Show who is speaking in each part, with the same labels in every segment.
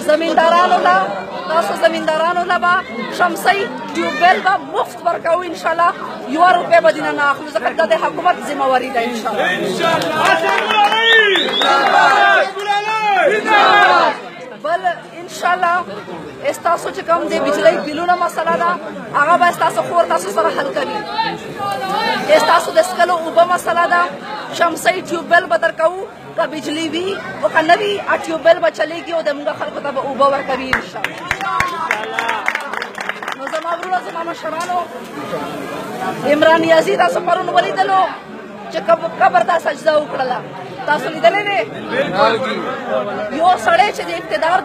Speaker 1: زمیندارانو لا تاسو زمیندارانو لا به شمسی ټیوبویل به مفت ورکوو انشاءالله 1 روپۍ به دینه نه اخلو ځکه دا د حکومت ذمهواري ده انشاءالله بل انشاءالله ستاسو چې کوم د بجلۍ بیلونه مسله ده هغه به ستاسو خور تاسو سره حل کوي ستاسو د څښلو اوبه مسله ده شمسی ټیوبویل به درکوو که بجلی وي او که نه وي ټیوبویل به چلیږي او زموږ خلکو ته به اوبه ورکوي انشاءالله نو زما ورونه زما مشرانو عمران نیازي تاسو پرون ولیدلو چې قبر ته سجده وکړله تاسو لیدلی دی یو سړی چې د اقتدار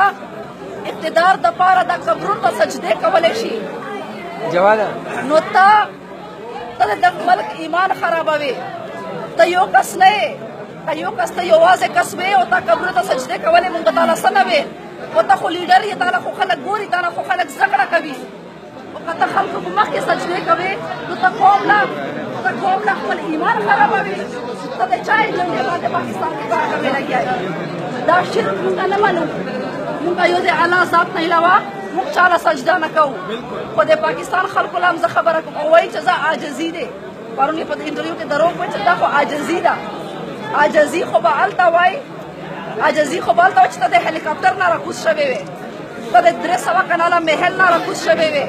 Speaker 1: دپاره د قبرونو ته سجدې کولی شي نو ته د ملک ایمان خرابوي ته یو کس نه یې که یو کس ته یوازې کس وې او تا قبرونو ته سجدې کولې مونږ ته له څه نه وې خو ته خو لیډر یې تا له خو خلک ګوري تا له خو خلک زده کړه کوي او که ته خلکو په مخ کې سجدې کوې نو ته قوم له خپل ایمان خرابوي ته د چا علم دی باندې پاکستان کې کار کوې لګیا یې دا شرک مونږ نه منو مونږ یو د الله ذات نه علاوه مونږ چا له سجده نه کوو خو د پاکستان خلکو له هم زه خبره کوم او وایي چې زه عاجزي دی پرون یې په انټرویو کې دروغ وایي چې دا خو عاجزي ده عاجزي خو به هلته وایي چې ته د هلیکاپټر نه راکوز شوې وې ته د 300 کناله محل نه راکوز شوې وې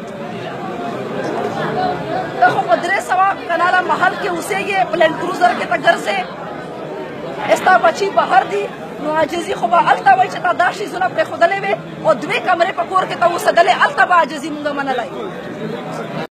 Speaker 1: ته خو په 300 کناله محل کې اوسېږې پلین کروزر کې ته ګرځې ستا بچي بهر دي نو عاجزي خو به هلته وایي چې تا دا شیزونه پرېښودلې وې او 2 کمرې په کور کې ته اوسېدلې هلته به عاجزي مونږ منلی